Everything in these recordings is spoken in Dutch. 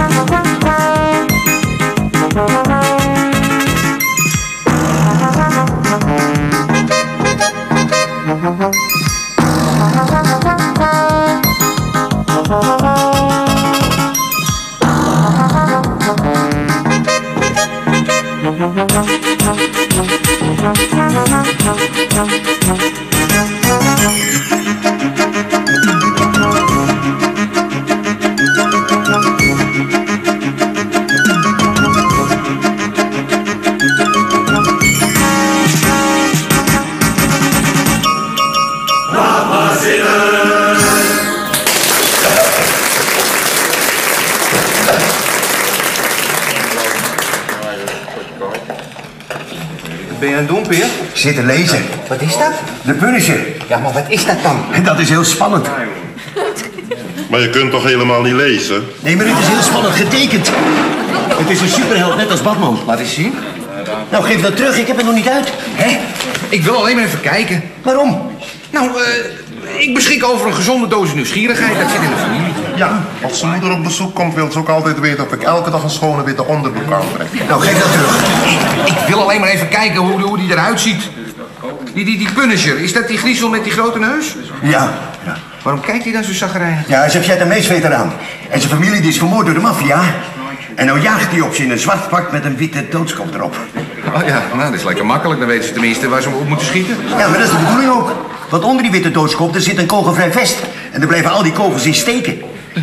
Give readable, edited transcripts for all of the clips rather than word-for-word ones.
Ben je aan het doen, Peer? Zitten lezen. Wat is dat? De Punisher. Ja, maar wat is dat dan? Dat is heel spannend. Maar je kunt toch helemaal niet lezen? Nee, maar het is heel spannend getekend. Het is een superheld, net als Batman. Laat eens zien. Nou, geef dat terug. Ik heb het nog niet uit. Hé? Ik wil alleen maar even kijken. Waarom? Nou, ik beschik over een gezonde dosis nieuwsgierigheid. Dat zit in de familie. Ja, als zijn moeder op bezoek komt, wil ze ook altijd weten of ik elke dag een schone witte onderbroek aantrek. Nou, geef dat terug. Ik wil alleen maar even kijken hoe die eruit ziet. Die Punisher, is dat die griezel met die grote neus? Ja. Waarom kijkt hij dan zo chagrijnig? Ja, hij is een Vietnamees-veteraan. En zijn familie die is vermoord door de maffia. En nou jaagt hij op ze in een zwart pak met een witte doodskop erop. Oh ja, nou, dat is lekker makkelijk. Dan weten ze tenminste waar ze op moeten schieten. Ja, maar dat is de bedoeling ook. Want onder die witte doodskop er zit een kogelvrij vest. En er blijven al die kogels in steken.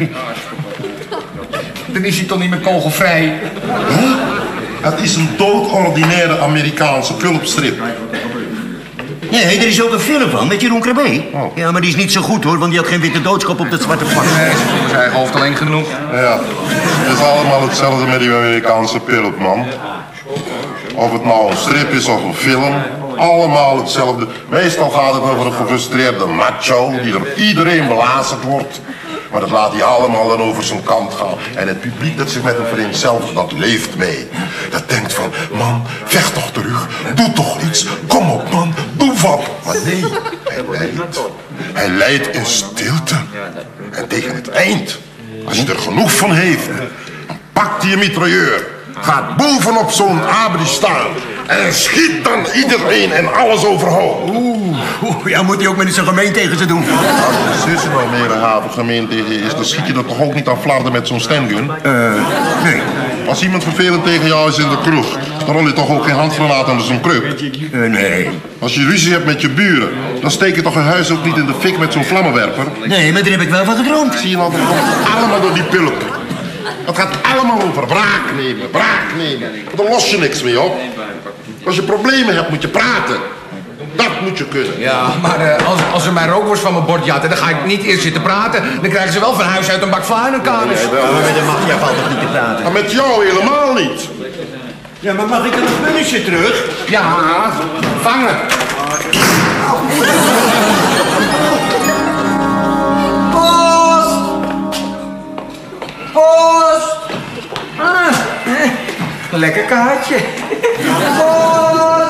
Dan is hij toch niet meer kogelvrij? Hé? Het is een doodordinaire Amerikaanse pulpstrip. Nee, er is ook een film van met Jeroen Krabbe. Oh. Ja, maar die is niet zo goed hoor, want die had geen witte doodskop op dat zwarte pak. Nee, ze voelen zijn eigen hoofd alleen genoeg. Ja, het is allemaal hetzelfde met die Amerikaanse pulp, man. Of het nou een strip is of een film, allemaal hetzelfde. Meestal gaat het over een gefrustreerde macho die door iedereen belazerd wordt. Maar dat laat hij allemaal dan over zijn kant gaan. En het publiek dat zich met hem vereenzelvigt, dat leeft mee. Dat denkt van, man, vecht toch terug. Doe toch iets. Kom op, man. Doe wat. Maar nee, hij lijdt. Hij lijdt in stilte. En tegen het eind, als hij er genoeg van heeft, dan pakt hij een mitrailleur. Gaat bovenop zo'n abri staan. En schiet dan iedereen en alles overhoop. Ja, moet hij ook met zo'n gemeen tegen ze doen. Als de zussen nou meer een havengemeen tegen je is, dan schiet je er toch ook niet aan flarden met zo'n stengun? Nee. Als iemand vervelend tegen jou is in de kroeg, dan rol je toch ook geen handgranaat onder zijn kruk? Nee. Als je ruzie hebt met je buren, dan steek je toch een huis ook niet in de fik met zo'n vlammenwerper? Nee, maar daar heb ik wel van gedroomd. Zie je nou, dat komt allemaal door die pulp. Het gaat allemaal over wraak nemen, wraak nemen. Daar los je niks mee op. Als je problemen hebt, moet je praten. Dat moet je kunnen. Ja, maar als ze mijn rookworst van mijn bord jatten, dan ga ik niet eerst zitten praten. Dan krijgen ze wel van huis uit een bak vla in hun kamers. Ja, maar met de maffia valt toch niet te praten? Maar met jou helemaal niet. Ja, maar mag ik dan een Punisher terug? Ja, vangen. Post! Post! Lekker kaartje. Post!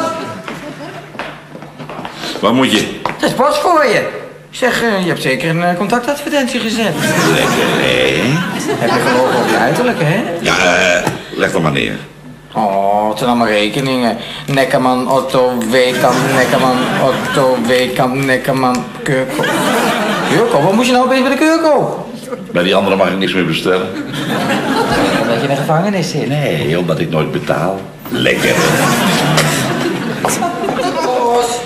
Wat moet je? Dat is post voor je. Zeg, je hebt zeker een contactadvertentie gezet. Lekker, nee. Heb je gelogen op je uiterlijk, hè? Ja, leg dan maar neer. Oh, het zijn allemaal rekeningen. Nekkerman, Otto, Weekamp, Nekkerman, Otto, Weekamp, Nekkerman, Keurko. Keurko? Wat moest je nou opeens bij de Keurko? Bij die andere mag ik niks meer bestellen. Omdat je in de gevangenis zit. Nee, omdat ik nooit betaal. Lekker. Post!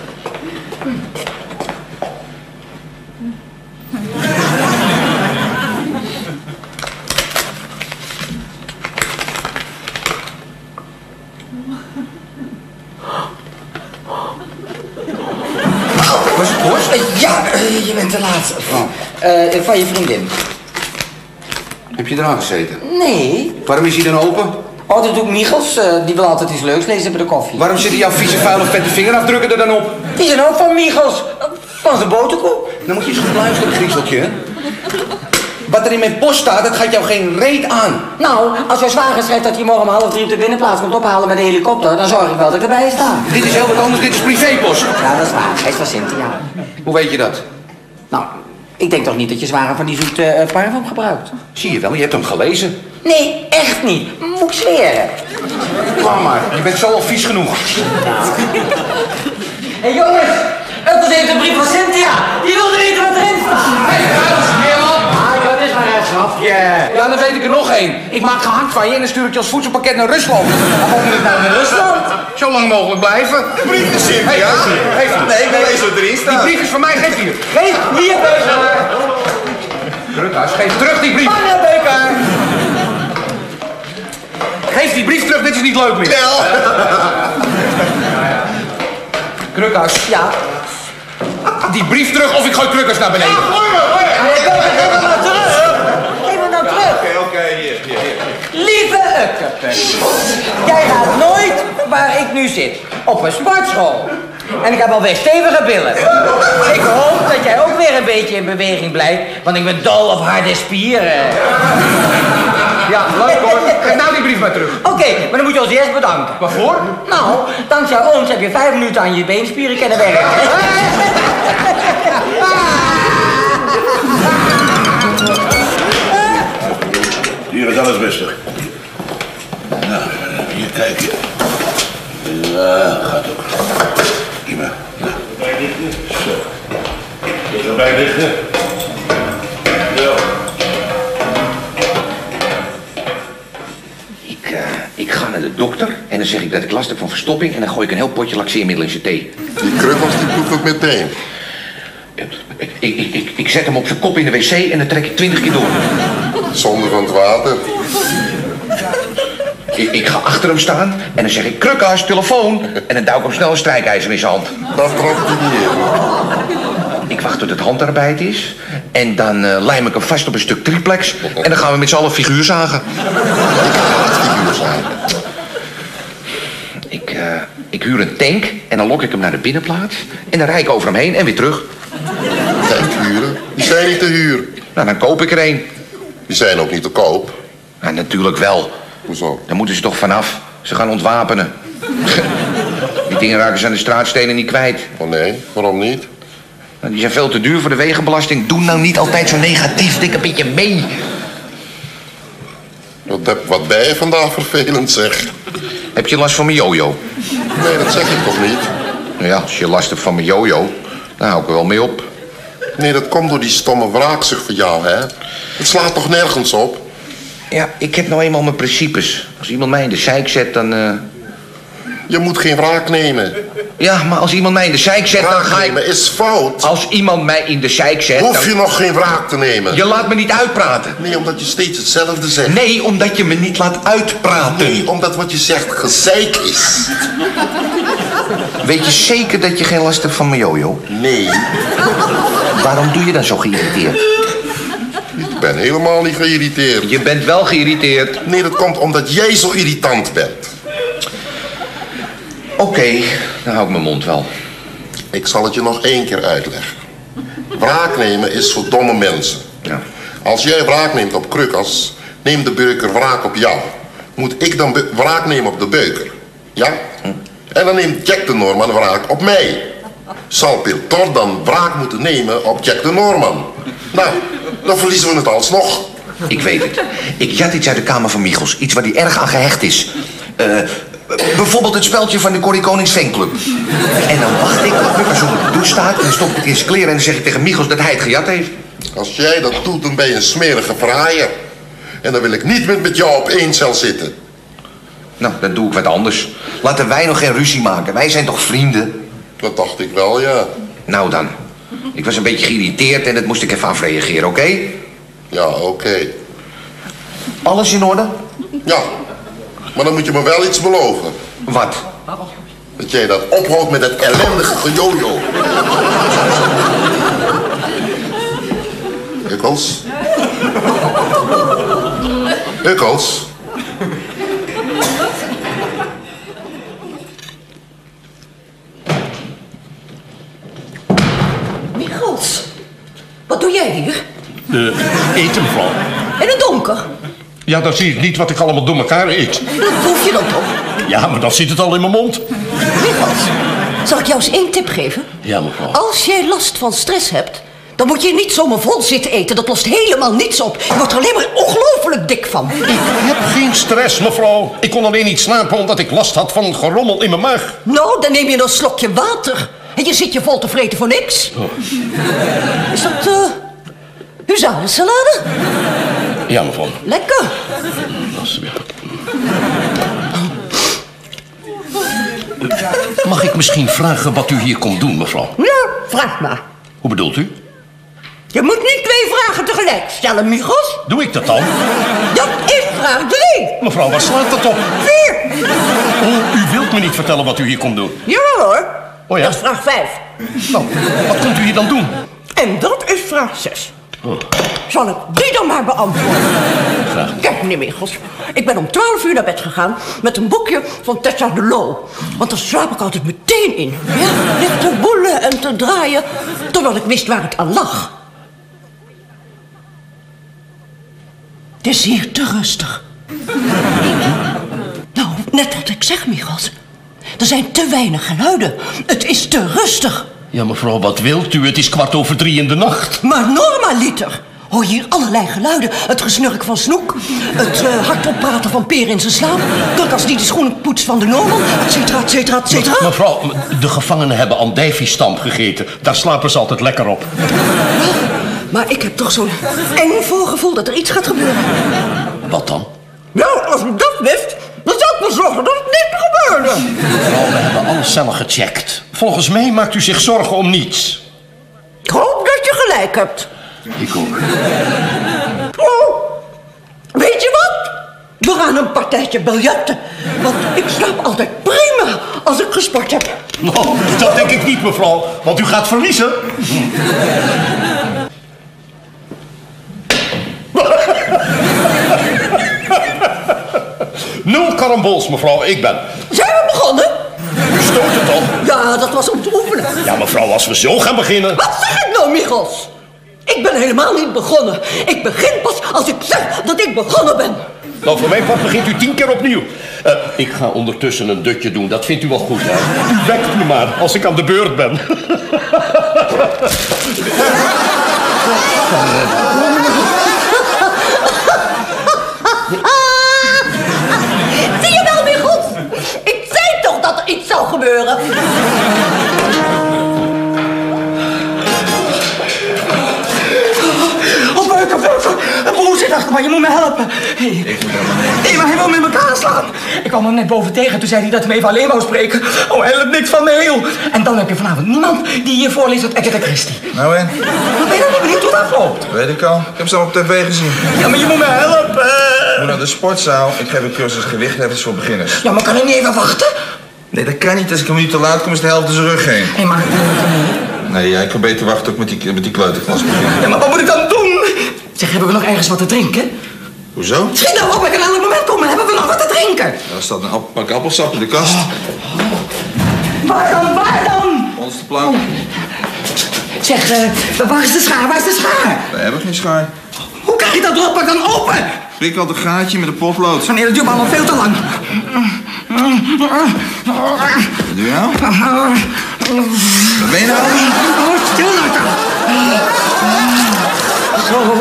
Was het post? Ja, je bent te laat. Van je vriendin. Heb je eraan gezeten? Nee. Waarom is hij dan open? Oh, dat doet Michels. Die wil altijd iets leuks lezen bij de koffie. Waarom zitten jouw vieze, vuile, vette vingerafdrukken er dan op? Die zijn ook van Michels. Van zijn boterkoek. Dan moet je eens goed luisteren, griezeltje. Wat er in mijn post staat, dat gaat jou geen reet aan. Nou, als jouw zwager schrijft dat hij morgen om 2:30 op de binnenplaats komt ophalen met de helikopter, dan zorg ik wel dat ik erbij sta. Dit is heel wat anders, dit is privépost. Ja, dat is waar. Hij is van Cynthia. Hoe weet je dat? Nou, Ik denk toch niet dat je zware van die zoete parfum gebruikt? Zie je wel, je hebt hem gelezen. Nee, echt niet. Moet ik zweren. Laat maar, je bent zo al vies genoeg. Hé jongens, Ukkels heeft een brief van Cynthia. Die wilde weten wat erin staat. Dat is maar een grapje. Ja, dan weet ik er nog één. Ik maak gehakt van je en dan stuur ik je als voedselpakket naar Rusland. Waarom moet ik nou naar Rusland? Zo lang mogelijk blijven. De brief is hier, Hey, ja? geef hem. Nee, ik wil lezen wat erin Die staat. brief is van mij, geef hier. Geef hier, Beuker. Krukhuis, geef terug die brief. Vangen, Beuker. Geef die brief terug, dit is niet leuk meer. Wel. Krukhuis, Ja. die brief terug of ik gooi Krukhuis naar beneden. Geef hem nou terug. Geef hem nou terug. Oké, hier. Lieve Ukkepus, jij gaat nooit waar ik nu zit, op een sportschool. En ik heb alweer stevige billen. Ik hoop dat jij ook weer een beetje in beweging blijft, want ik ben dol op harde spieren. Ja, leuk hoor. Geef nou die brief maar terug. Oké, maar dan moet je ons eerst bedanken. Waarvoor? Nou, dankzij ons heb je 5 minuten aan je beenspieren kunnen werken. Hier is alles rustig. Nou, hier kijken. Ja, gaat ook. Prima. Nou. Zo. Even erbij liggen. Ja. Ik ga naar de dokter en dan zeg ik dat ik last heb van verstopping en dan gooi ik een heel potje laxeermiddel in zijn thee. Die Krukkels die doet het meteen. Ik zet hem op zijn kop in de wc en dan trek ik 20 keer door. Zonde van het water. Ik ga achter hem staan en dan zeg ik, Krukhuis, telefoon. En dan duw ik hem snel een strijkijzer in zijn hand. Dat trapt hij niet in. Ik wacht tot het handarbeid is. En dan lijm ik hem vast op een stuk triplex. En dan gaan we met z'n allen figuur zagen. Ik huur een tank en dan lok ik hem naar de binnenplaats. En dan rijd ik over hem heen en weer terug. Tank huren? Die zijn niet te huur. Nou, dan koop ik er een. Die zijn ook niet te koop. Nou, natuurlijk wel. Hoezo? Daar moeten ze toch vanaf. Ze gaan ontwapenen. Die dingen raken ze aan de straatstenen niet kwijt. Oh nee, waarom niet? Nou, die zijn veel te duur voor de wegenbelasting. Doe nou niet altijd zo negatief. Denk een beetje mee. Wat ben je vandaag vervelend, zeg. Heb je last van mijn jojo? Nee, dat zeg ik toch niet? Nou ja, als je last hebt van mijn jojo, dan hou ik er wel mee op. Nee, dat komt door die stomme wraakzucht van jou, hè? Het slaat toch nergens op? Ja, ik heb nou eenmaal mijn principes. Als iemand mij in de zeik zet, dan... Je moet geen wraak nemen. Ja, maar als iemand mij in de zeik zet, dan Wraak ga ik... nemen is fout. Als iemand mij in de zeik zet, Hoef dan... je nog geen wraak te nemen? Je laat me niet uitpraten. Nee, omdat je steeds hetzelfde zegt. Nee, omdat je me niet laat uitpraten. Nee, omdat wat je zegt gezeik is. Weet je zeker dat je geen last hebt van mijn jojo? Nee, Waarom doe je dan zo geïrriteerd? ik ben helemaal niet geïrriteerd. Je bent wel geïrriteerd. Nee, dat komt omdat jij zo irritant bent. Oké, dan hou ik mijn mond wel. Ik zal het je nog 1 keer uitleggen. Wraak nemen is voor domme mensen. Ja. Als jij wraak neemt op Krukkels, neemt de beuker wraak op jou. Moet ik dan wraak nemen op de beuker? Ja? En dan neemt Jack de Norman wraak op mij. Zal Piltor dan wraak moeten nemen op Jack de Norman? Nou, dan verliezen we het alsnog. Ik weet het. Ik jat iets uit de kamer van Michels. Iets waar hij erg aan gehecht is. Bijvoorbeeld het speldje van de Corrie Konings fanclub. En dan wacht ik tot Krukkers onder de douche staat. En dan stop ik het in zijn kleren en dan zeg ik tegen Michels dat hij het gejat heeft. Als jij dat doet, dan ben je een smerige fraaier. En dan wil ik niet meer met jou op 1 cel zitten. Nou, dan doe ik wat anders. Laten wij nog geen ruzie maken. Wij zijn toch vrienden? Dat dacht ik wel, ja. Nou dan. Ik was een beetje geïrriteerd en dat moest ik even afreageren, oké? Ja, oké. Alles in orde? Ja, maar dan moet je me wel iets beloven. Wat? Dat jij dat ophoudt met dat ellendige gejojo. Ukkels? Ukkels? Michels, wat doe jij hier? Eten, mevrouw. In het donker? Ja, dan zie ik niet wat ik allemaal door elkaar eet. Dat hoef je dan toch? Ja, maar dan zit het al in mijn mond. Michels, zal ik jou eens 1 tip geven? Ja, mevrouw. Als jij last van stress hebt, Dan moet je niet zomaar vol zitten eten. Dat lost helemaal niets op. Je wordt er alleen maar ongelooflijk dik van. Ik heb geen stress, mevrouw. Ik kon alleen niet slapen omdat ik last had van gerommel in mijn maag. Nou, dan neem je een slokje water. En je zit je vol te vreten voor niks. Oh. Is dat, huzarensalade? Ja, mevrouw. Lekker. Mag ik misschien vragen wat u hier komt doen, mevrouw? Ja, vraag maar. Hoe bedoelt u? Je moet niet 2 vragen tegelijk stellen, Michels. Doe ik dat dan? Dat is vraag 3. Mevrouw, waar slaat dat op? 4. Oh, u wilt me niet vertellen wat u hier komt doen. Jawel hoor. Oh ja? Dat is vraag 5. Nou, wat komt u hier dan doen? En dat is vraag 6. Oh. Zal ik die dan maar beantwoorden? Graag. Kijk, meneer Michels. Ik ben om 12 uur naar bed gegaan met een boekje van Tessa de Loo. Want daar slaap ik altijd meteen in. Ja, ligt te woelen en te draaien, terwijl ik wist waar het aan lag. Het is hier te rustig. Nou, net wat ik zeg, Michels. Er zijn te weinig geluiden. Het is te rustig. Ja, mevrouw, wat wilt u? Het is 2:15 in de nacht. Maar normaliter hoor je hier allerlei geluiden. Het gesnurk van Snoek, het hardop praten van Peer in zijn slaap, druk als die de schoenen poetst van de Norman, et cetera, et cetera, et cetera. Mevrouw, de gevangenen hebben andijviestamp gegeten. Daar slapen ze altijd lekker op. Maar ik heb toch zo'n eng voorgevoel dat er iets gaat gebeuren. Wat dan? Nou, als ik dat wist, dan zou ik wel zorgen dat het niet gebeurde. Mevrouw, we hebben alle cellen gecheckt. Volgens mij maakt u zich zorgen om niets. Ik hoop dat je gelijk hebt. Ik ook. Oh, weet je wat? We gaan een partijtje biljarten. Want ik slaap altijd prima als ik gesport heb. Nou, dat denk ik niet, mevrouw, want u gaat verliezen. 0 karambols, mevrouw, ik ben. Zijn we begonnen? U stoot het al. Ja, dat was om te oefenen. Ja, mevrouw, als we zo gaan beginnen. Wat zeg ik nou, Michels? Ik ben helemaal niet begonnen. Ik begin pas als ik zeg dat ik begonnen ben. Nou, voor mijn part begint u 10 keer opnieuw. Ik ga ondertussen een dutje doen, dat vindt u wel goed, hè? U wekt me maar als ik aan de beurt ben. Zie je wel, Michels? Ik zei toch dat er iets zou gebeuren. Broer zit achter me, je moet me helpen. Nee, maar hij wil me in elkaar slaan. Ik kwam hem net boven tegen, toen zei hij dat hij me even alleen wou spreken. Oh, hij helpt niks van me heel. En dan heb je vanavond niemand die hier voorleest uit Agatha Christie. Nou en? Wat ben je nou benieuwd hoe dat afloopt? Weet ik al. Ik heb ze al op tv gezien. Ja, maar je moet me helpen. Ik moet naar de sportzaal. Ik geef een cursus gewichtheffers voor beginners. Ja, maar kan ik niet even wachten? Nee, dat kan niet. Als ik een minuut te laat kom, is de helft in zijn rug heen. Hé, maar... Nee, jij kan beter wachten ook met die kleuterklas beginnen. Ja, maar wat moet ik dan doen? Zeg, hebben we nog ergens wat te drinken? Hoezo? Schiet nou op, ik kan elk moment komen. Hebben we nog wat te drinken? Daar staat een pak appelsap in de kast. Waar dan? Waar dan? Ons de plank. Zeg, waar is de schaar? Waar is de schaar? We hebben geen schaar. Hoe krijg je dat rotpak dan open? Prik al een gaatje met een potlood. Nee, dat duurt me allemaal veel te lang. Wat doe je nou? Wat ben je nou? Oh, stil nou toch. Zo.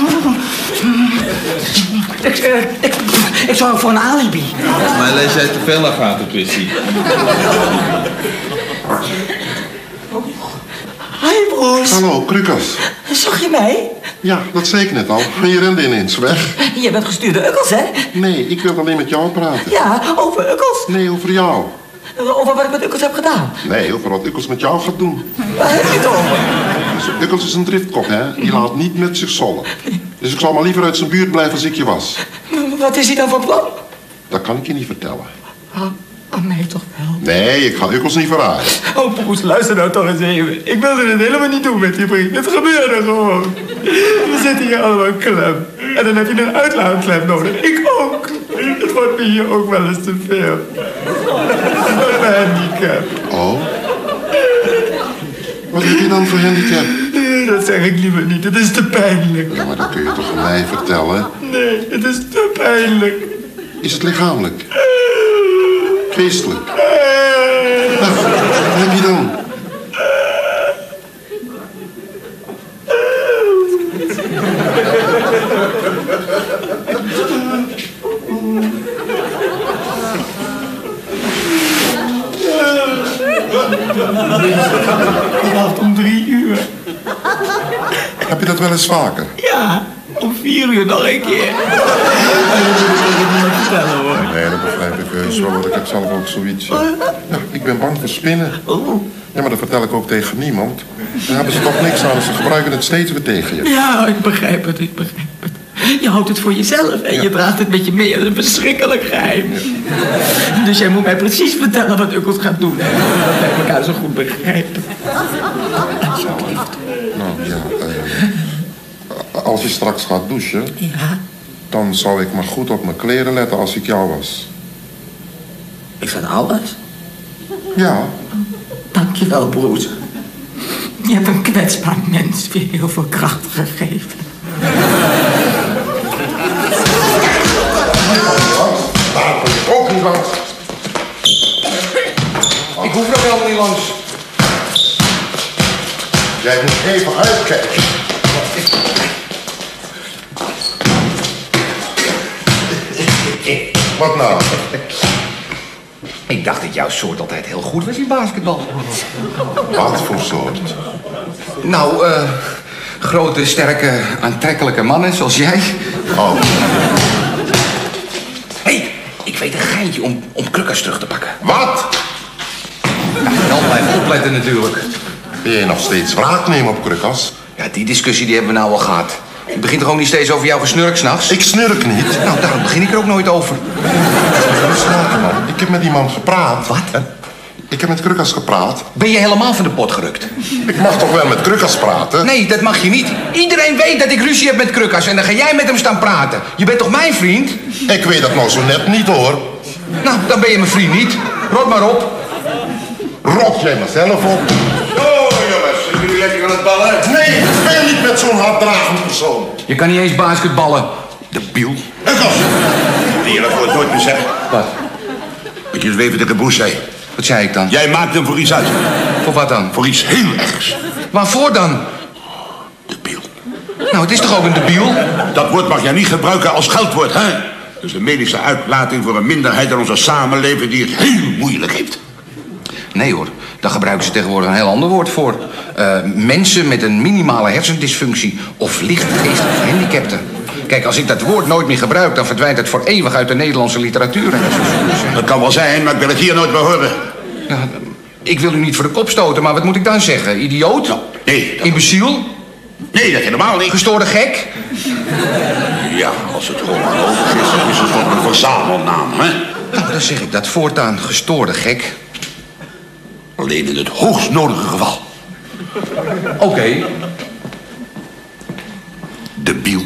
Ik zorg voor een alibi. Volgens mij lees jij te veel Agatha Christie. Hi, broers. Hallo, Krukas. Zag je mij? Ja, dat zei ik net al. Maar je rende ineens weg. Je bent gestuurde ukkels, hè? Nee, ik wil alleen met jou praten. Ja, over ukkels. Nee, over jou. Over wat ik met ukkels heb gedaan. Nee, over wat Ukkels met jou gaat doen. Waar heb je het over? Ukkels is een driftkop, hè? Die laat niet met zich zollen. Dus ik zal maar liever uit zijn buurt blijven als ik je was. Wat is hij dan van plan? Dat kan ik je niet vertellen. Aan mij toch wel? Nee, ik ga Ukkels niet verraden. Oh, poes, luister nou toch eens even. Ik wilde het helemaal niet doen met die vriend. Het gebeurde gewoon. We zitten hier allemaal klem. En dan heb je een uitlaatklem nodig. Ik ook. Het wordt me hier ook wel eens te veel. Een handicap. Oh? Wat heb je dan voor handicap? Nee, dat zeg ik liever niet. Het is te pijnlijk. Ja, maar dat kun je toch aan mij vertellen? Nee, het is te pijnlijk. Is het lichamelijk? Geestelijk? Nou, wat heb je dan? Vannacht om 3 uur. Heb je dat wel eens vaker? Ja, om 4 uur nog een keer. En dat moet ik tegen niemand vertellen, hoor. Nee, dat begrijp ik heus wel, want ik heb zelf ook zoiets. Ja, ik ben bang voor spinnen. Ja, maar dat vertel ik ook tegen niemand. Daar hebben ze toch niks aan, ze gebruiken het steeds weer tegen je. Ja, ik begrijp het, ik begrijp het. Je houdt het voor jezelf en je draagt het met je mee. Dat is een verschrikkelijk geheim. Ja. Dus jij moet mij precies vertellen wat Ukkels gaat doen. Hè? Dat wij elkaar zo goed begrijpen. Nou, ja, als je straks gaat douchen... Ja? Dan zou ik maar goed op mijn kleren letten als ik jou was. Is dat alles? Ja. Dankjewel, broer. Je hebt een kwetsbaar mens weer heel veel kracht gegeven. Daar kom ik ook niet langs. Ik hoef nog helemaal niet langs. Jij moet even uitkijken. Wat nou? Ik dacht dat jouw soort altijd heel goed was in basketbal. Wat voor soort? Nou, grote, sterke, aantrekkelijke mannen zoals jij. Oh. Hé, ik weet een geintje om Krukas terug te pakken. Wat? Ja, dan blijf opletten natuurlijk. Ben je nog steeds wraak nemen op Krukas? Ja, die discussie die hebben we nou al gehad. Het begint toch ook niet steeds over jouw gesnurk 's nachts? Ik snurk niet. Nou, daarom begin ik er ook nooit over. Man. Ik heb met die man gepraat. Wat? Ik heb met Krukas gepraat. Ben je helemaal van de pot gerukt? Ik mag toch wel met Krukas praten? Nee, dat mag je niet. Iedereen weet dat ik ruzie heb met Krukas en dan ga jij met hem staan praten. Je bent toch mijn vriend? Ik weet dat nou zo net niet, hoor. Nou, dan ben je mijn vriend niet. Rot maar op. Rot jij maar zelf op. Oh, jongens, zijn jullie lekker aan het ballen? Nee, ik speel niet met zo'n harddragend persoon. Je kan niet eens basketballen. Debiel. Krukas! Die dat woord nooit meer zeggen. Wat? Wat je eens even tegen Boes zei. Wat zei ik dan? Jij maakt hem voor iets uit. Voor wat dan? Voor iets heel ergs. Waarvoor dan? Debiel. Nou, het is toch ook een debiel? Dat woord mag jij niet gebruiken als scheldwoord, hè? Dat is een medische uitlating voor een minderheid in onze samenleving die het heel moeilijk heeft. Nee hoor, daar gebruiken ze tegenwoordig een heel ander woord voor. Mensen met een minimale hersendysfunctie of licht geestelijk gehandicapten. Kijk, als ik dat woord nooit meer gebruik, dan verdwijnt het voor eeuwig uit de Nederlandse literatuur. Dat kan wel zijn, maar ik wil het hier nooit meer horen. Ja, ik wil u niet voor de kop stoten, maar wat moet ik dan zeggen? Idioot? Nou, nee. Imbeciel? Nee, dat helemaal niet. Gestoorde gek? Ja, als het homologisch is, dan is het toch een verzamelnaam, hè? Nou, dan zeg ik dat voortaan. Gestoorde gek. Alleen in het hoogst nodige geval. Oké. Debiel.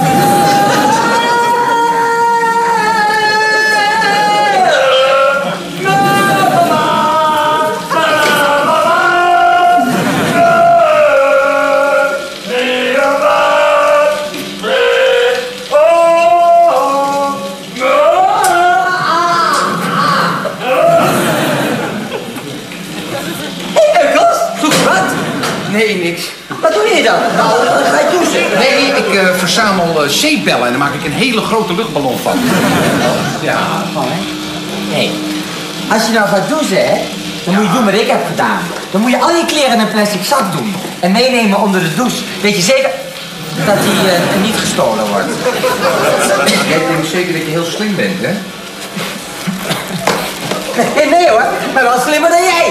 Nee, niks. Wat doe je dan? Nou, ga je douchen? Nee, ik verzamel zeepbellen en daar maak ik een hele grote luchtballon van. Ja, Nee. Als je nou gaat douchen, hè, dan moet je doen wat ik heb gedaan. Dan moet je al je kleren in een plastic zak doen. En meenemen onder de douche. Weet je zeker dat die niet gestolen wordt? jij denkt zeker dat je heel slim bent, hè? Nee hoor, maar wel slimmer dan jij.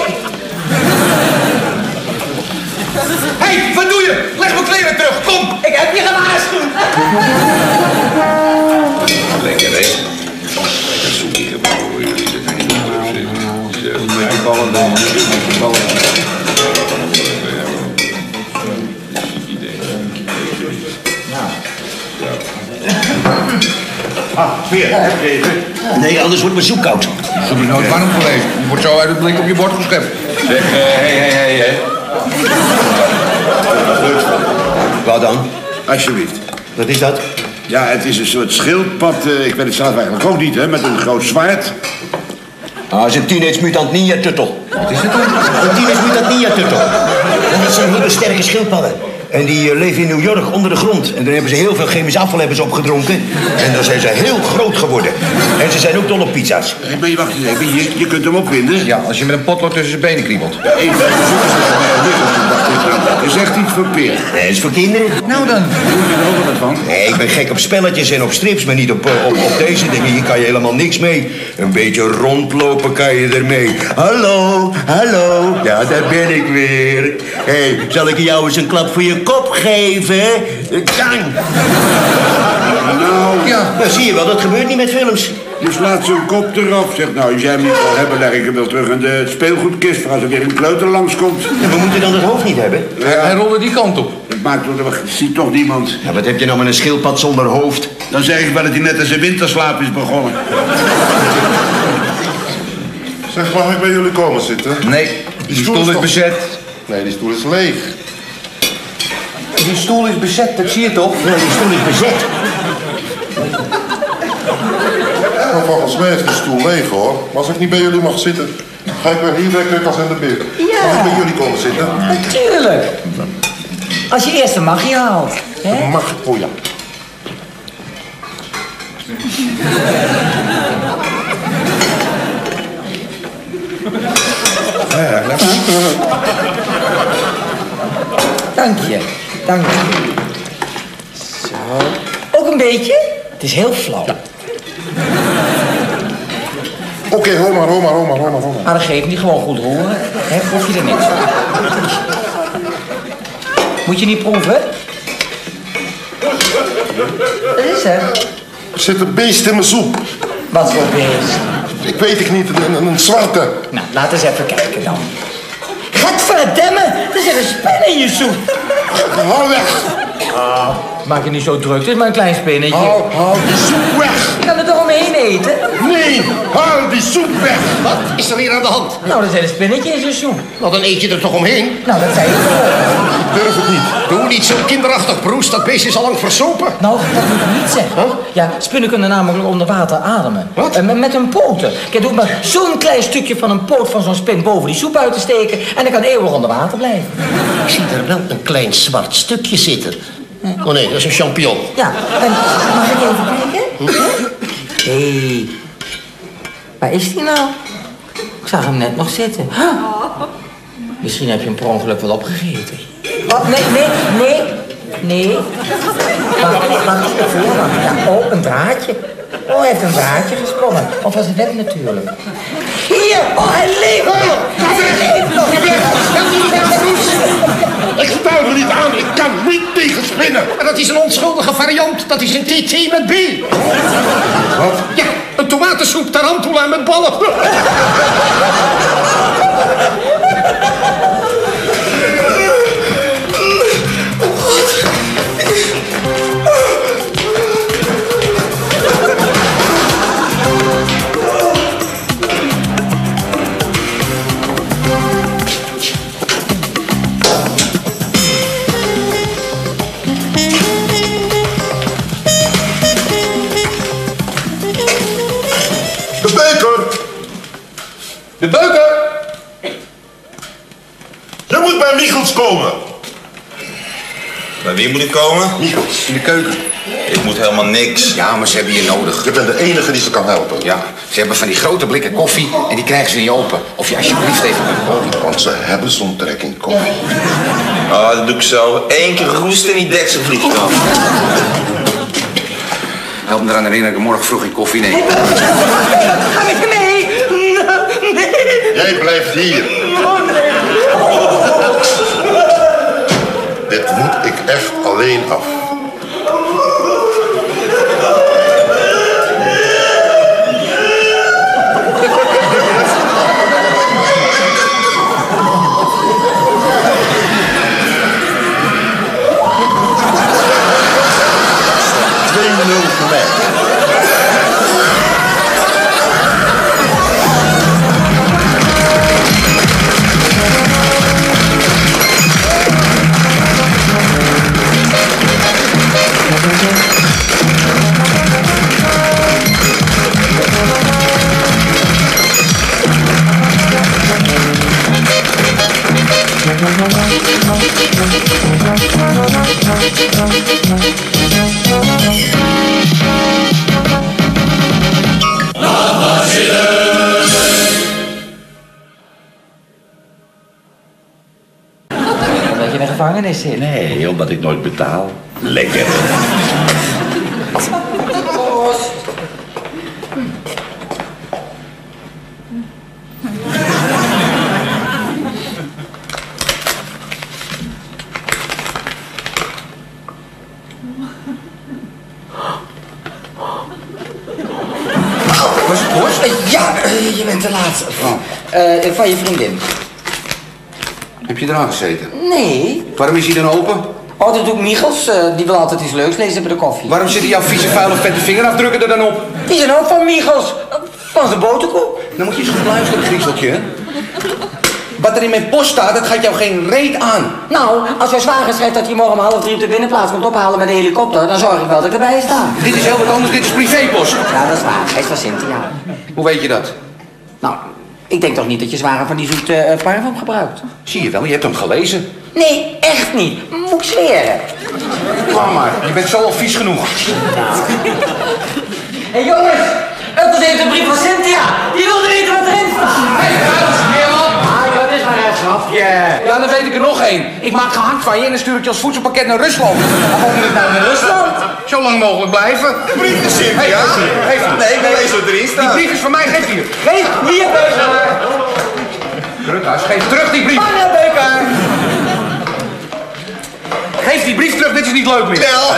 Hé, hey, wat doe je? Leg mijn kleren terug, kom! Ik heb je gewaarschuwd. Lekker, hè? Lekker soepje gebouwen. Weer, even. Nee, anders wordt mijn soep koud. Soep is nooit warm geweest. Je wordt zo uit het blik op je bord geschept. Zeg, hé. Wat dan? Alsjeblieft. Wat is dat? Ja, het is een soort schildpad. Ik weet het zelf eigenlijk ook niet, hè? Met een groot zwaard. Ah, het is een Teenage Mutant Ninja Turtle. Wat is het dan? Een Teenage Mutant Ninja Turtle. En dat zijn hele sterke schildpadden. En die leven in New York onder de grond. En daar hebben ze heel veel chemisch afval opgedronken. En dan zijn ze heel groot geworden. En ze zijn ook dol op pizza's. Maar wacht eens even, je kunt hem opwinden. Ja, als je met een potlood tussen zijn benen kriebelt. Ja, even dat is echt iets voor Peer. Nee, dat is voor kinderen. Nou dan. Doe je er ook wat van? Nee, ik ben gek op spelletjes en op strips, maar niet op deze dingen. Hier kan je helemaal niks mee. Een beetje rondlopen kan je ermee. Hallo, hallo. Ja, daar ben ik weer. Hé, zal ik jou eens een klap voor je kop geven? Dang. Nou, Ja. Nou, zie je wel, dat gebeurt niet met films. dus laat zijn kop erop. Zeg nou, als jij hem niet wil hebben, leg ik hem wel terug in de speelgoedkist. Voor als er weer een kleuter langskomt. Ja, we moeten dan het hoofd niet hebben. Hij rolde die kant op. Dat maakt toch, ziet toch niemand. Ja, wat heb je nou met een schildpad zonder hoofd? Dan zeg ik wel dat hij net als zijn winterslaap is begonnen. Zeg, mag ik bij jullie komen zitten? Nee, die stoel is bezet. Nee, die stoel is leeg. Die stoel is bezet, dat zie je toch? Nee, die stoel is bezet. Nou, volgens mij is die stoel leeg, hoor. Maar als ik niet bij jullie mag zitten, ga ik weer hier lekker als in de beer. Ja. Mag ik bij jullie komen zitten? Natuurlijk. Als je eerst een maggie haalt. Hè? Mag, oh ja. Dank je. Dank je. Zo. Ook een beetje? Het is heel flauw. Oké, hoor maar. Maar dat geeft niet, gewoon goed roeren. Hè, proef je er niks van. Moet je niet proeven? Dat is er. Er zit een beest in mijn soep. Wat voor beest? Ik weet het niet, een zwarte. Nou, laat eens even kijken dan. Gadverdamme, er zit een spin in je soep. Haal weg. Maak je niet zo druk, het is maar een klein spinnetje. Haal die soep weg. Je kan er toch omheen eten? Nee, haal die soep weg. Wat is er weer aan de hand? Nou, er zit een spinnetje in zijn soep. Nou, dan eet je er toch omheen? Nou, dat zei je toch. Ik durf het niet. Doe niet zo kinderachtig, Broes. Dat beest is al lang versopen. Nou, dat moet ik niet zeggen. Ja, spinnen kunnen namelijk onder water ademen. Wat? Met hun poten. Kijk, doe maar zo'n klein stukje van een poot van zo'n spin boven die soep uit te steken en dan kan eeuwig onder water blijven. Ik zie er wel een klein zwart stukje zitten. Oh nee, dat is een champignon. Ja, en mag ik even kijken? Hé, waar is die nou? Ik zag hem net nog zitten. Huh? Misschien heb je hem per ongeluk wel opgegeten. Oh, nee. Wacht, ja, oh, een draadje. Oh, hij heeft een draadje gesprongen. Of was het net natuurlijk? Hier, oh, hij leeft nog. Hij leeft nog. Ik sta er niet aan, ik kan niet tegen spinnen. Maar dat is een onschuldige variant. Dat is een TT met B. Wat? Ja, een tomatensoep tarantula met ballen. De beuker! Je moet bij Michels komen. Bij wie moet ik komen? Michels. In de keuken. Ik moet helemaal niks. Ja, maar ze hebben je nodig. Je bent de enige die ze kan helpen. Ja, ze hebben van die grote blikken koffie en die krijgen ze niet open. Of je alsjeblieft even... Want ze hebben zo'n trek in koffie. Ah, dat doe ik zo. 1 keer roesten en die deksel vliegt af. Help me eraan herinneren dat ik morgen vroeg in koffie neem. Ga ik mee? Jij blijft hier. Dit moet ik echt alleen af. Voor mij. Thank you. Omdat je in de gevangenis zit. Nee, omdat ik nooit betaal. Lekker. Was het Post? Ja, je bent te laat. Van je vriendin. Heb je eraan gezeten? Nee. Waarom is hij dan open? Oh, dat doet Michels. Die wil altijd iets leuks lezen bij de koffie. Waarom zitten jouw vieze, vuile, vette vingerafdrukken er dan op? Die zijn ook van Michels. Van zijn boterkoek. Dan moet je eens goed luisteren, griezeltje. Wat er in mijn post staat, dat gaat jou geen reet aan. Nou, als jouw zwager schrijft dat hij morgen om 2:30 op de binnenplaats komt ophalen met de helikopter, dan zorg ik wel dat ik erbij sta. Dit is heel wat anders, dit is privépost. Ja, dat is waar. Hij is van Cynthia. Hoe weet je dat? Nou, ik denk toch niet dat je zwager van die zoete parfum gebruikt? Zie je wel, je hebt hem gelezen. Nee, echt niet. Moet ik zweren. Laat maar, je bent zo al vies genoeg. Hé jongens, Ukkels heeft een brief van Cynthia. Die wilde weten wat erin staat. Dat is maar een grapje. Ja, dan weet ik er nog één. Ik maak gehakt van je en dan stuur ik je als voedselpakket naar Rusland. Waarom moet het nou naar Rusland? Zo lang mogelijk blijven. De brief is Cynthia. Nee, ik wil lezen wat erin Die staat. brief is van mij, geef hier. Geef hier, Beuker. Krukhuis, geef terug die brief. Vangen, Beuker. Geef die brief terug, dit is niet leuk meer. Wel.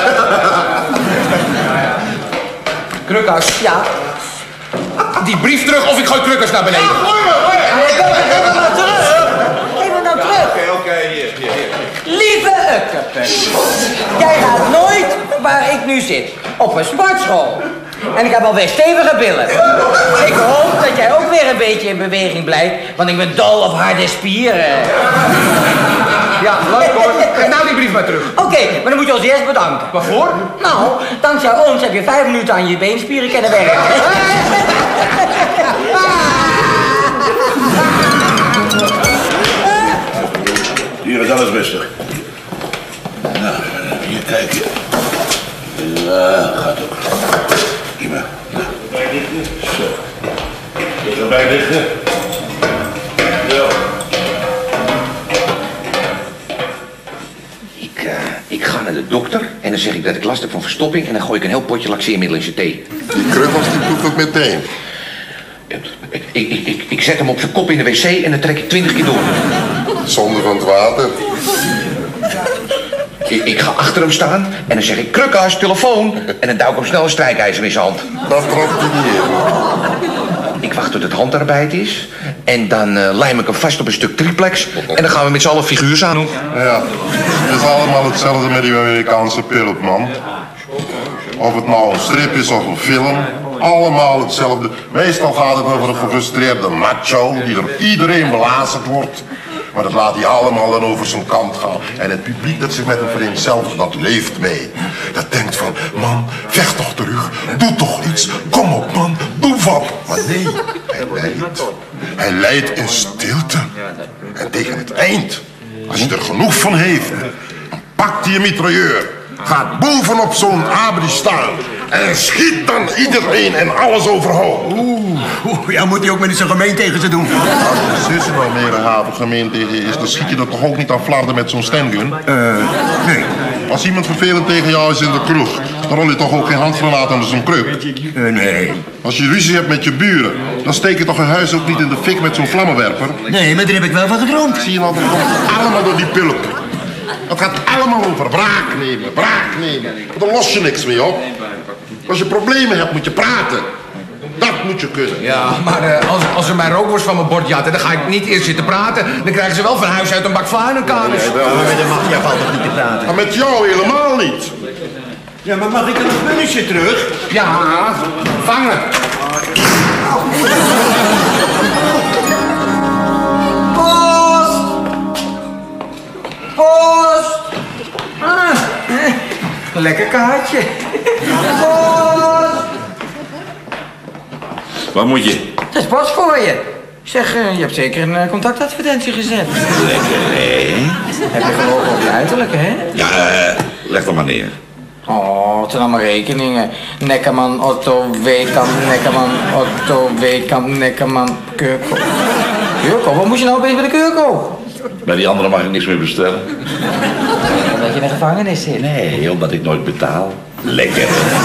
Krukhuis, Ja. die brief terug of ik gooi Krukhuis naar beneden. Geef hem nou terug. Geef hem nou terug. Oké, hier. Lieve Ukkepus, jij gaat nooit waar ik nu zit, op een sportschool. En ik heb alweer stevige billen. Ik hoop dat jij ook weer een beetje in beweging blijft, want ik ben dol op harde spieren. Ja, leuk hoor. Geef nou die brief maar terug. Oké, maar dan moet je ons eerst bedanken. Waarvoor? Nou, dankzij ons heb je 5 minuten aan je beenspieren kunnen werken. Hier is alles rustig. Nou, hier kijk je. Ja, gaat ook. Prima. Nou. Zo. Dit erbij liggen. Ja. Ik ga naar de dokter en dan zeg ik dat ik last heb van verstopping en dan gooi ik een heel potje laxeermiddel in zijn thee. Die Krukkels die doet het meteen. Ik zet hem op zijn kop in de wc en dan trek ik 20 keer door. Zonde van het water. Ik ga achter hem staan en dan zeg ik Krukhuis, telefoon. En dan duw ik hem snel een strijkijzer in zijn hand. Dat trapt hij niet in. Ik wacht tot het handarbeid is. En dan lijm ik hem vast op een stuk triplex. En dan gaan we met z'n allen figuurs aan doen. Ja, het is allemaal hetzelfde met die Amerikaanse pulp, man. Of het nou een strip is of een film, allemaal hetzelfde. Meestal gaat het over een gefrustreerde macho die door iedereen belazerd wordt. Maar dat laat hij allemaal dan over zijn kant gaan. En het publiek dat zich met hem vereenzelvigt, dat leeft mee. Dat denkt van, man, vecht toch terug, doe toch iets, kom op man, doe wat. Maar nee, hij lijdt. Hij lijdt in stilte. En tegen het eind, als hij er genoeg van heeft, dan pakt hij een mitrailleur. Gaat bovenop zo'n abri staan. En schiet dan iedereen en alles overhoop. Ja, moet hij ook met zijn gemeen tegen ze doen. Als de zussen nou meer een havengemeen tegen je is, dan schiet je er toch ook niet aan flarden met zo'n stengun? Nee. Als iemand vervelend tegen jou is in de kroeg, dan rol je toch ook geen handgranaat onder zijn kruk? Nee. Als je ruzie hebt met je buren, dan steek je toch een huis ook niet in de fik met zo'n vlammenwerper? Nee, maar daar heb ik wel van gedroomd. Zie je nou, dat komt allemaal door die pulp. Het gaat allemaal over wraak nemen, wraak nemen. Daar los je niks mee op. Als je problemen hebt, moet je praten. Dat moet je kunnen. Ja, maar als ze mijn rookworst van mijn bord jatten, dan ga ik niet eerst zitten praten. Dan krijgen ze wel van huis uit een bak vla in hun kanus. Ja, maar met de maffia valt toch niet te praten? Maar met jou helemaal niet. Ja, maar mag ik een spulletje terug? Ja, vangen. Post! Post! Ah, lekker kaartje. Post! Wat moet je? Het is post voor je. Zeg, je hebt zeker een contactadvertentie gezet. Lekker, hè? Heb je gelogen op je uiterlijk, hè? Ja, leg dan maar neer. Oh, het zijn allemaal rekeningen. Nekkerman, Otto, Weekamp, Nekkerman, Otto, Weekamp, Nekkerman, Keurko. Keurko? Wat moest je nou opeens bij de Keurko? Bij die andere mag ik niks meer bestellen. Omdat je in de gevangenis zit. Nee, omdat ik nooit betaal. Lekker.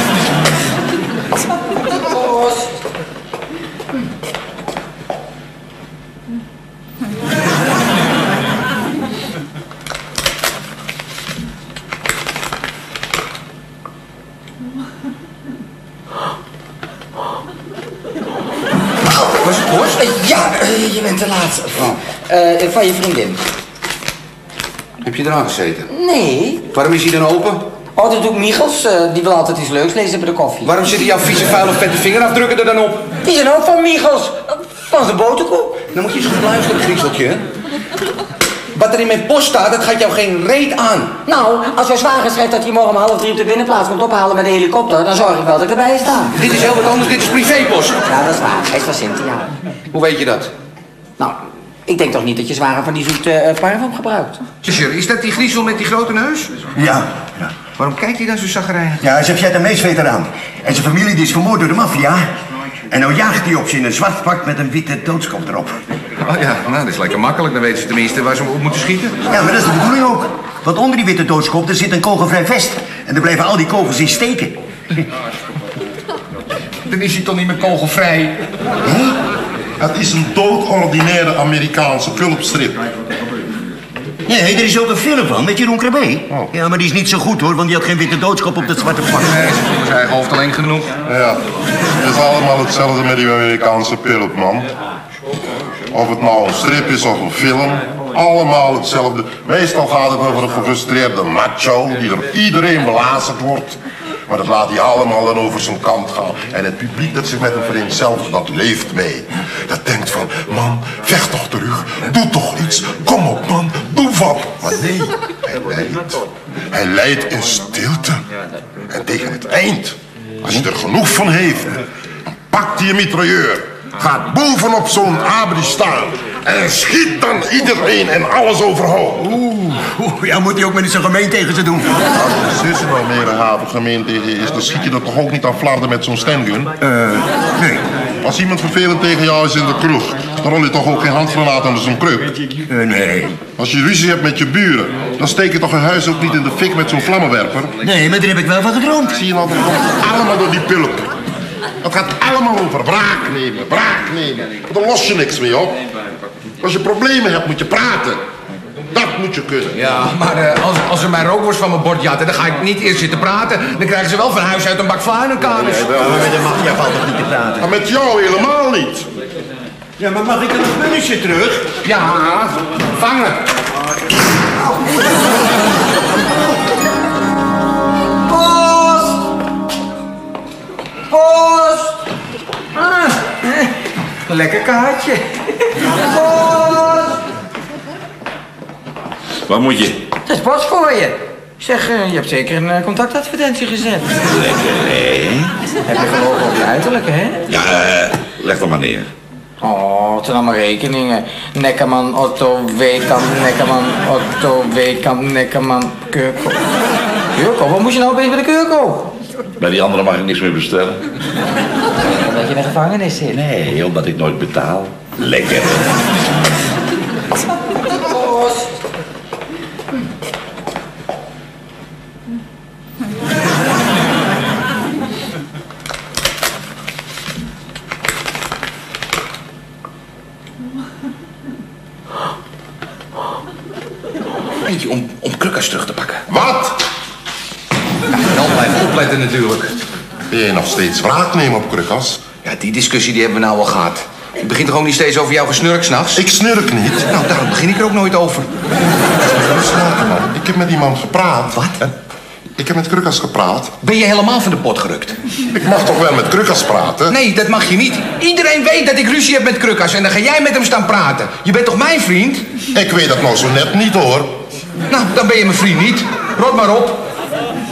Was het Post? Ja, je bent te laat. Van je vriendin. Heb je eraan gezeten? Nee. Waarom is hij dan open? Oh, dat doet Michels. Die wil altijd iets leuks lezen bij de koffie. Waarom zitten jouw vieze, vuile, vette vingerafdrukken er dan op? Die zijn ook van Michels. Van zijn boterkoek. Dan moet je eens goed luisteren, griezeltje. Wat er in mijn post staat, dat gaat jou geen reet aan. Nou, als jouw zwager schrijft dat hij morgen om 2:30 op de binnenplaats komt ophalen met de helikopter, dan zorg ik wel dat ik erbij sta. Dit is heel wat anders, dit is privépost. Ja, dat is waar. Hij is van Cynthia. Hoe weet je dat? Nou, ik denk toch niet dat je zwager van die zoete parfum gebruikt? Zusje, is dat die griezel met die grote neus? Ja. Waarom kijkt hij dan zo zagrijnig? Ja, hij is een Vietnamees-veteraan. En zijn familie die is vermoord door de maffia. En nou jaagt hij op ze in een zwart pak met een witte doodskop erop. Oh ja, nou, dat is lekker makkelijk. Dan weten ze tenminste waar ze op moeten schieten. Ja, maar dat is de bedoeling ook. Want onder die witte doodskop er zit een kogelvrij vest. En dan blijven al die kogels in steken. Dan is hij toch niet meer kogelvrij? Het is een doodordinaire Amerikaanse pulpstrip. Nee, er is ook een film van met Jeroen Krabbe. Oh. Ja, maar die is niet zo goed hoor, want die had geen witte doodskop op dat zwarte pak. Nee, ze voelen zijn eigen hoofd alleen genoeg. Ja, het is allemaal hetzelfde met die Amerikaanse pulp, man. Of het nou een strip is of een film, allemaal hetzelfde. Meestal gaat het over een gefrustreerde macho die door iedereen belazerd wordt. Maar dat laat hij allemaal dan over zijn kant gaan. En het publiek dat zich met hem vereenzelvigt, dat leeft mee. Dat denkt van, man, vecht toch terug. Doe toch iets. Kom op, man. Doe wat. Maar nee, hij lijdt. Hij lijdt in stilte. En tegen het eind, als hij er genoeg van heeft, dan pakt hij een mitrailleur. Gaat bovenop zo'n abri staan. En schiet dan iedereen en alles overhoop. Ja, moet hij ook maar niet zo gemeen tegen ze doen. Als de zussen nou meer een havengemeen tegen je is, dan schiet je er toch ook niet aan flarden met zo'n stengun? Nee. Als iemand vervelend tegen jou is in de kroeg, dan rol je toch ook geen handgranaat onder zijn kruk? Nee. Als je ruzie hebt met je buren, dan steek je toch een huis ook niet in de fik met zo'n vlammenwerper? Nee, maar daar heb ik wel van gedroomd. Zie je nou, dat komt allemaal door die pulp. Het gaat allemaal over wraak nemen, wraak nemen. Daar los je niks mee op. Als je problemen hebt, moet je praten. Dat moet je kunnen. Ja, maar als ze mijn rookworst van mijn bord jatten, dan ga ik niet eerst zitten praten. Dan krijgen ze wel van huis uit een bak vla in hun kamers. Ja, maar met de maffia valt toch niet te praten? Maar met jou helemaal niet. Ja, maar mag ik een spulletje terug? Ja, vangen. Post! Post! Lekker kaartje. Post! Wat moet je? Dat is post voor je. Zeg, je hebt zeker een contactadvertentie gezet. Lekker, hè? Heb je gelogen op je uiterlijk, hè? Ja, leg dan maar neer. Oh, het zijn allemaal rekeningen. Nekkerman, Otto, Weekamp, Nekkerman, Otto, Weekamp, Nekkerman, Keurko. Keurko? Wat moest je nou opeens bij de Keurko? Bij die andere mag ik niks meer bestellen. Omdat je in de gevangenis zit. Nee, omdat ik nooit betaal. Lekker. Post! Eentje om Krukas terug te pakken. Wat? Ja, dan blijf opletten natuurlijk. Ben je nog steeds wraak nemen op Krukas? Ja, die discussie die hebben we nou al gehad. Het begint toch ook niet steeds over jouw gesnurk s'nachts? Ik snurk niet. Nou, daarom begin ik er ook nooit over. Ik heb met die man gepraat. Wat? Ik heb met Krukas gepraat. Ben je helemaal van de pot gerukt? Ik mag toch wel met Krukas praten? Nee, dat mag je niet. Iedereen weet dat ik ruzie heb met Krukas en dan ga jij met hem staan praten. Je bent toch mijn vriend? Ik weet dat nou zo net niet, hoor. Nou, dan ben je mijn vriend niet. Rot maar op.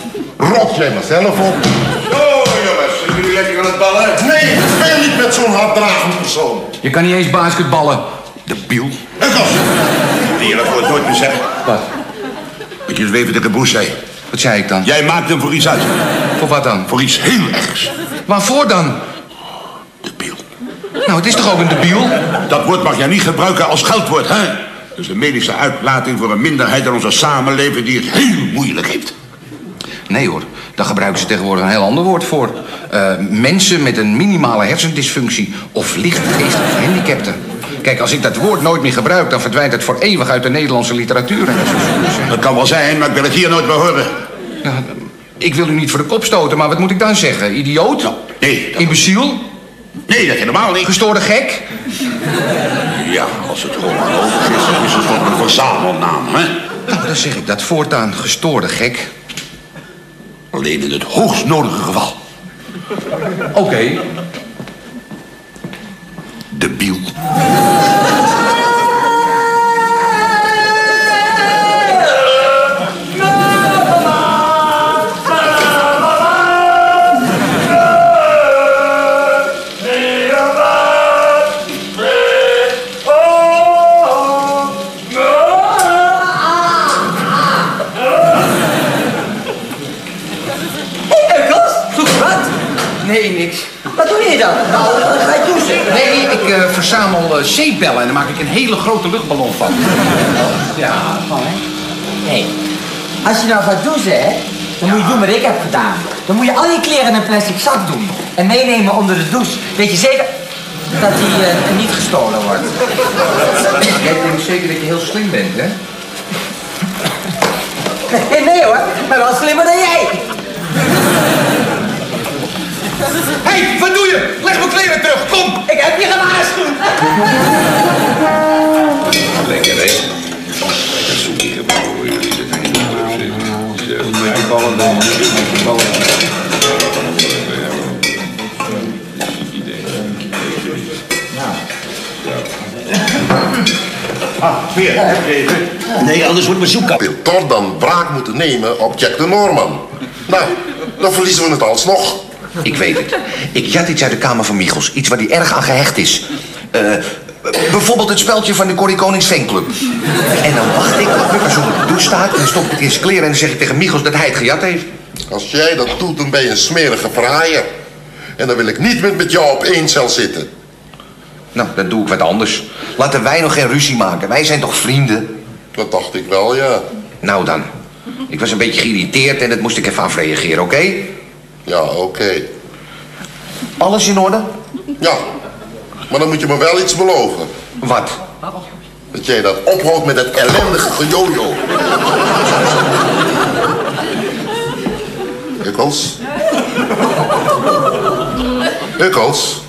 Rot jij maar zelf op. Oh, jongens, zijn jullie lekker aan het ballen? Nee, ik speel niet met zo'n hap. gedragen persoon. Je kan niet eens basketballen. Debiel. Nee, dat wordt nooit meer zeggen. Wat? Wat je zweven tegen Boes zei. Wat zei ik dan? Jij maakt hem voor iets uit. Voor wat dan? Voor iets heel ergs. Waarvoor dan? Debiel. Nou, het is toch ook een debiel? Dat woord mag jij niet gebruiken als scheldwoord, hè? Dat is een medische uitlating voor een minderheid in onze samenleving die het heel moeilijk heeft. Nee hoor, daar gebruiken ze tegenwoordig een heel ander woord voor. Mensen met een minimale hersendysfunctie of lichtgeestige gehandicapten. Kijk, als ik dat woord nooit meer gebruik, dan verdwijnt het voor eeuwig uit de Nederlandse literatuur. En dat kan wel zijn, maar ik wil het hier nooit meer horen. Nou, ik wil u niet voor de kop stoten, maar wat moet ik dan zeggen? Idioot? Nou, nee. Imbeciel? Nee, dat helemaal niet. Gestoorde gek? Ja, als het gewoon ongelooflijk is, dan is het toch een verzamelnaam, hè? Nou, dan zeg ik dat voortaan. Gestoorde gek. Alleen in het hoogst nodige geval. Oké. Debiel. Nee, niks. Wat doe je dan? Nou, ga je douchen? Nee, ik verzamel zeepbellen en daar maak ik een hele grote luchtballon van. Ja, van hè? Hé, als je nou gaat douchen, hè, dan moet je doen wat ik heb gedaan. Dan moet je al je kleren in een plastic zak doen. En meenemen onder de douche. Weet je zeker dat die niet gestolen wordt? Jij denkt zeker dat je heel slim bent, hè? Nee hoor, maar wel slimmer dan jij. Hé, hey, wat doe je? Leg mijn kleren terug, kom! Ik heb je gewaarschuwd. Lekker, hè? Lekker soepje gebouwen. Met die ballen dan. Weer, even. Nee, anders wordt mijn zoek. Wil toch dan wraak moeten nemen op Jack de Noorman. Nou, dan verliezen we het alsnog. Ik weet het. Ik jat iets uit de kamer van Michels. Iets waar hij erg aan gehecht is. Bijvoorbeeld het speldje van de Corrie Konings fanclub. En dan wacht ik tot Mukka zo op de douche staat. En dan stop ik het in zijn kleren en dan zeg ik tegen Michels dat hij het gejat heeft. Als jij dat doet, dan ben je een smerige fraaier. En dan wil ik niet met jou op één cel zitten. Nou, dan doe ik wat anders. Laten wij nog geen ruzie maken. Wij zijn toch vrienden? Dat dacht ik wel, ja. Nou dan. Ik was een beetje geïrriteerd en dat moest ik even afreageren, oké? Ja, oké. Alles in orde? Ja, maar dan moet je me wel iets beloven. Wat? Dat jij dat ophoudt met het ellendige gejojo. Ukkels? Ukkels?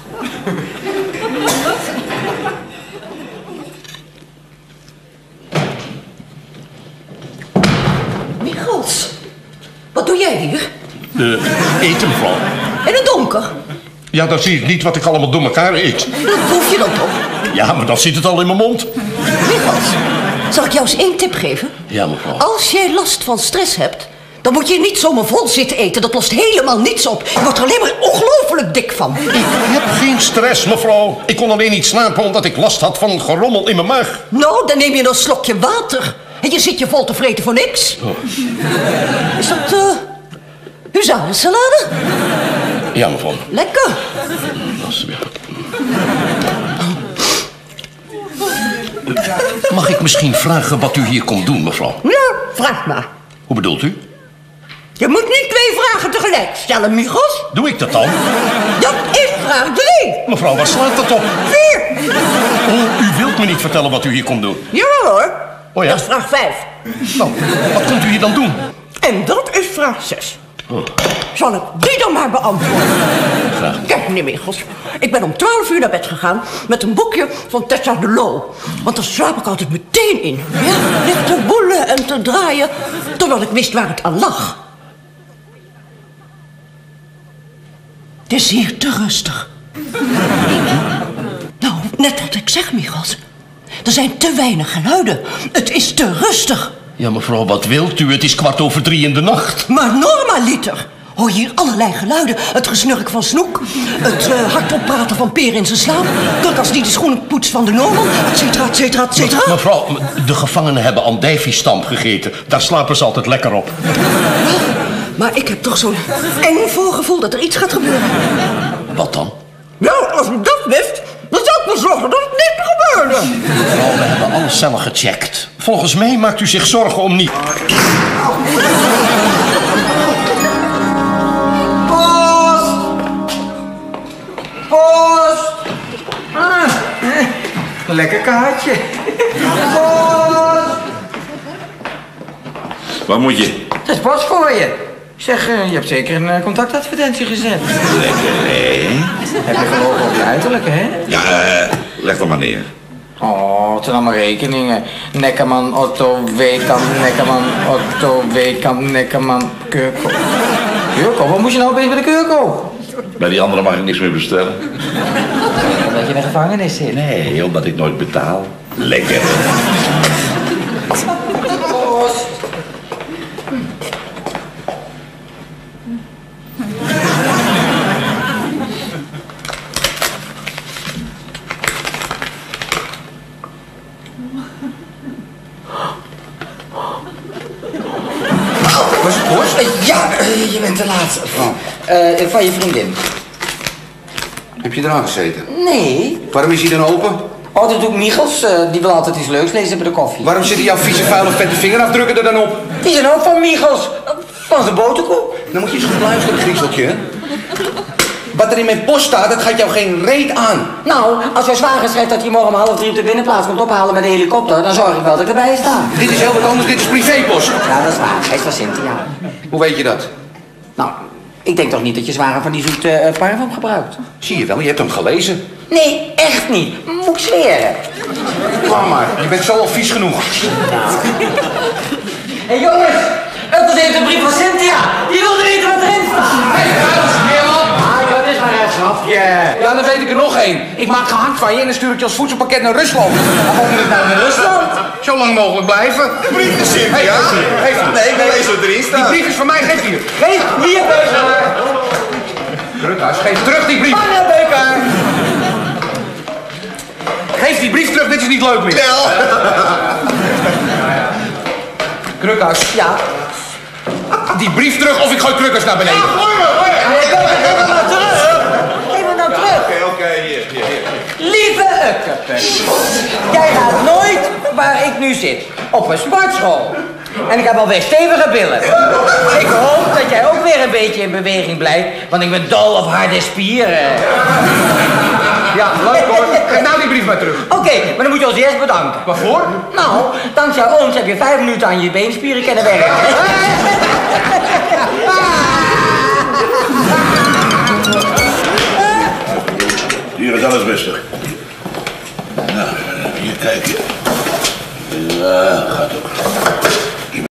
Michels, wat doe jij hier? Eten, mevrouw. In het donker? Ja, dan zie ik niet wat ik allemaal door elkaar eet. Dat proef je dan toch? Ja, maar dan zit het al in mijn mond. Michels, zal ik jou eens één tip geven? Ja, mevrouw. Als jij last van stress hebt, dan moet je niet zomaar vol zitten eten. Dat lost helemaal niets op. Je wordt er alleen maar ongelooflijk dik van. Ik heb geen stress, mevrouw. Ik kon alleen niet slapen omdat ik last had van gerommel in mijn maag. Nou, dan neem je een slokje water. En je zit je vol te vreten voor niks. Oh. Is dat, huzarensalade? Ja, mevrouw. Lekker. Mag ik misschien vragen wat u hier komt doen, mevrouw? Ja, vraag maar. Hoe bedoelt u? Je moet niet 2 vragen tegelijk stellen, Michels. Doe ik dat dan? Dat is vraag 3. Mevrouw, waar slaat dat op? 4. Oh, u wilt me niet vertellen wat u hier komt doen. Jawel hoor. Oh ja? Dat is vraag 5. Nou, wat komt u hier dan doen? En dat is vraag 6. Oh. Zal ik die dan maar beantwoorden? Graag. Kijk, meneer Michels. Ik ben om 12 uur naar bed gegaan met een boekje van Tessa de Loo. Want daar slaap ik altijd meteen in. Ja, ligt te boelen en te draaien, totdat ik wist waar het aan lag. Het is hier te rustig. Nou, net wat ik zeg, Michels. Er zijn te weinig geluiden. Het is te rustig. Ja, mevrouw, wat wilt u? Het is 2:15 in de nacht. Maar normaliter, hoor je hier allerlei geluiden. Het gesnurk van Snoek, het hardop praten van Peer in zijn slaap, Krukkas die de schoenen poetst van de Norman, et cetera, et cetera, et cetera. Mevrouw, de gevangenen hebben andijviestamp gegeten. Daar slapen ze altijd lekker op. Maar ik heb toch zo'n eng voorgevoel dat er iets gaat gebeuren. Wat dan? Nou, als u dat wist, dan zou ik wel zorgen dat het niet gebeurde. Mevrouw, we hebben alle cellen gecheckt. Volgens mij maakt u zich zorgen om niet. Post! Lekker kaartje. Post! Wat moet je? Dat is post voor je. Zeg, je hebt zeker een contactadvertentie gezet. Lekker, nee. Heb je gelogen op je uiterlijk, hè? Ja, leg dan maar neer. Oh, het zijn allemaal rekeningen. Nekkerman, Otto, Weekamp, Nekkerman, Otto, Weekamp, Nekkerman, Keurko. Keurko? Wat moet je nou opeens bij de Keurko? Bij die andere mag ik niks meer bestellen. Omdat je in de gevangenis zit. Nee, omdat ik nooit betaal. Lekker. Post. Was het post? Ja, je bent te laat. Van je vriendin. Heb je eraan gezeten? Nee. Waarom is hij dan open? Oh, dat doet Michels. Die wil altijd iets leuks lezen bij de koffie. Waarom zitten jouw vieze, vuile, vette vingerafdrukken er dan op? Die zijn ook van Michels. Van zijn boterkoek. Dan moet je eens goed luisteren, griezeltje. Wat er in mijn post staat, dat gaat jou geen reet aan. Nou, als jouw zwager schrijft dat hij morgen om 2:30 op de binnenplaats komt ophalen met de helikopter, dan zorg ik wel dat ik erbij sta. Dit is heel wat anders, dit is privépost. Ja, dat is waar. Hij is van Cynthia. Hoe weet je dat? Nou, ik denk toch niet dat je zwager van die zoete parfum gebruikt? Zie je wel, je hebt hem gelezen. Nee, echt niet. Moet ik zweren. Klaar maar, je bent zo al vies genoeg. Hé jongens, het is even een brief van Cynthia. Die wilde weten wat erin staat. Dat is maar een grapje. Ja, dan weet ik er nog één. Ik maak gehakt van je en dan stuur ik je als voedselpakket naar Rusland. Waarom moet ik nou naar Rusland? Zo lang mogelijk blijven. De brief is Cynthia. Geef hem. Nee, ik wil lezen wat erin staat. Die brief is van mij, geef hier. Geef hier, Beuker. Krukkas, geef terug die brief. Panne, Beuker. Geef die brief terug, dit is niet leuk meer. Wel. Krukkas, Ja. die brief terug of ik gooi Krukkas naar beneden. Nee, Beuker, geef hem nou terug. Geef hem nou terug. Oké, hier. Lieve Ukkepuck, jij gaat nooit waar ik nu zit, op een sportschool. En ik heb alweer stevige billen. Ik hoop dat jij ook weer een beetje in beweging blijft, want ik ben dol op harde spieren. Ja, leuk hoor. Geef nou die brief maar terug. Oké, maar dan moet je ons eerst bedanken. Waarvoor? Nou, dankzij ons heb je 5 minuten aan je beenspieren kunnen werken. Hier is alles rustig. Nou, hier kijken. Ja, gaat ook.